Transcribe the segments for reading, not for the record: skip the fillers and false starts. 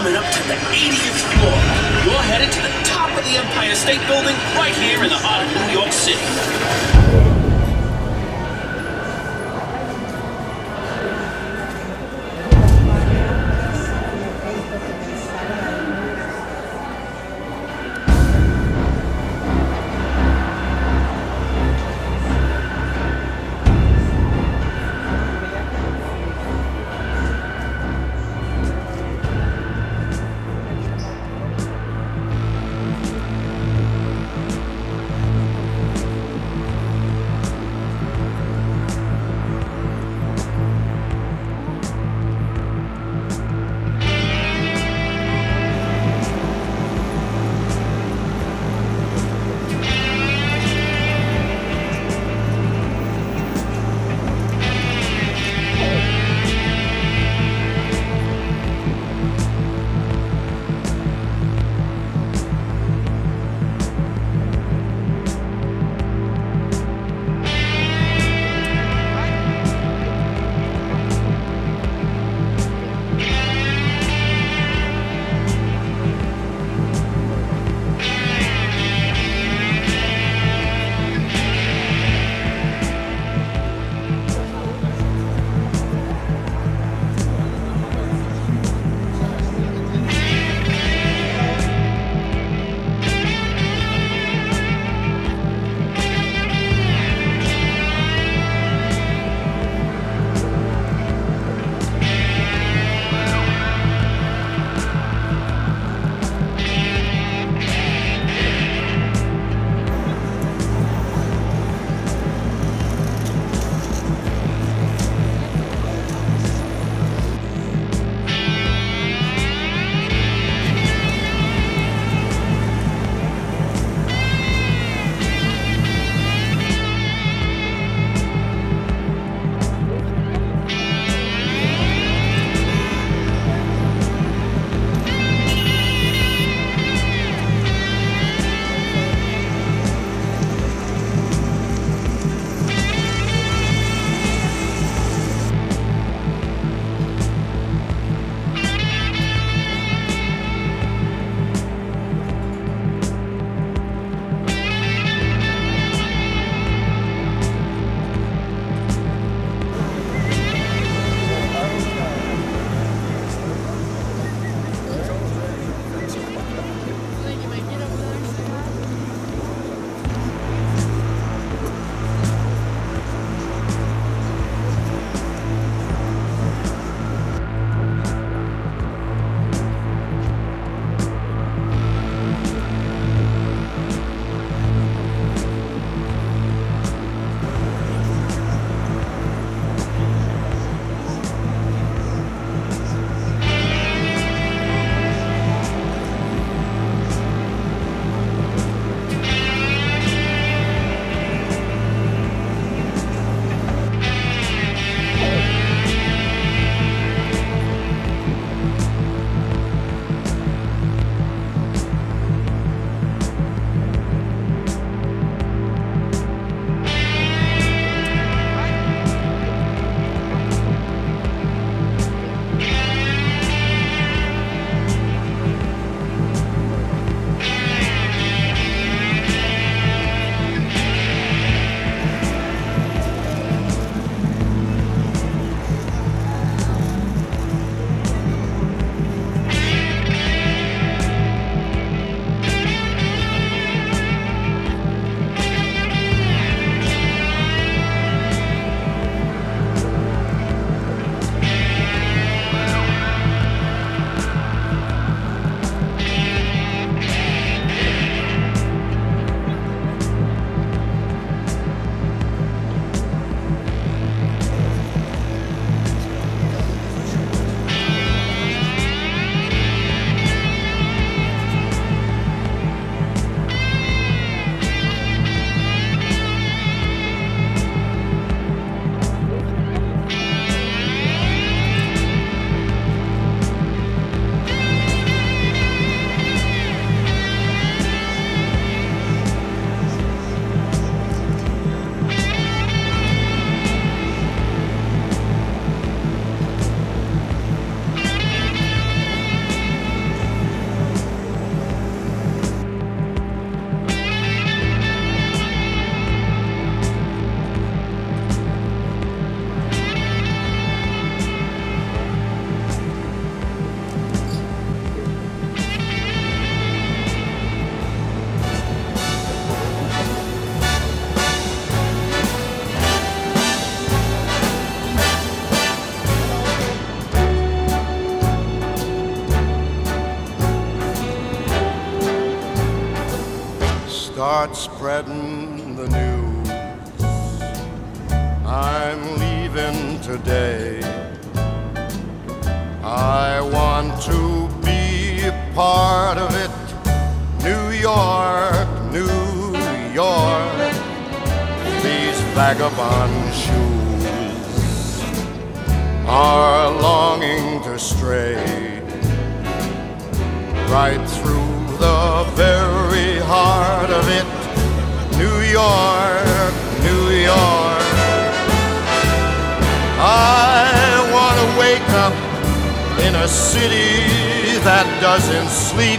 coming up to the 80th floor. You're headed to the top of the Empire State Building right here in the heart of New York City. start spreading the news. I'm leaving today. I want to be a part of it. New York, New York, these vagabond shoes are longing to stray right through the very heart of it. New York, New York. I want to wake up in a city that doesn't sleep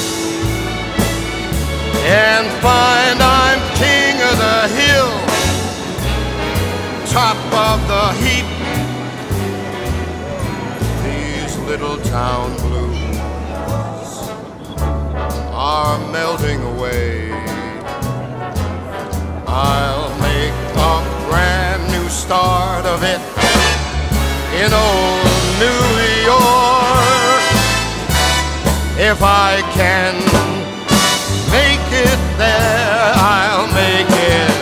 and find I'm king of the hill, top of the heap. These little town blues are melting away. I'll make a brand new start of it in old New York. If I can make it there, I'll make it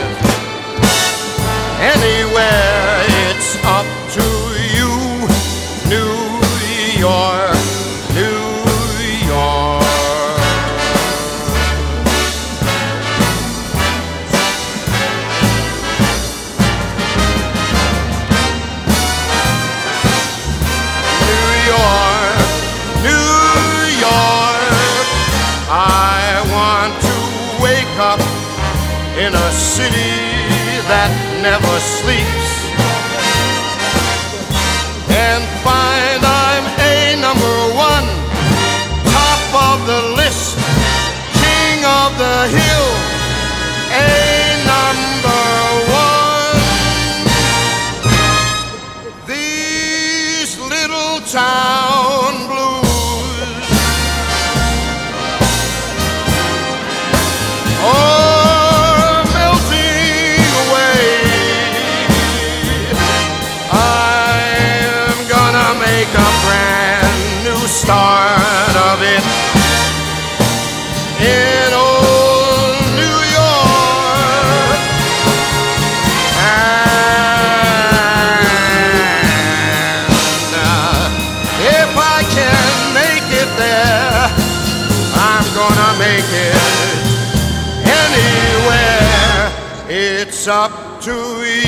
anywhere. It's up to you, New York, New York. New York, New York. I want to wake up in a city that never sleeps and find I'm a number one, top of the list, king of the hill, a number one. These little town blues, oh, melting away. I'm gonna make a brand new start of it in old New York. And if I can make it there, I'm gonna make it anywhere. It's up to you.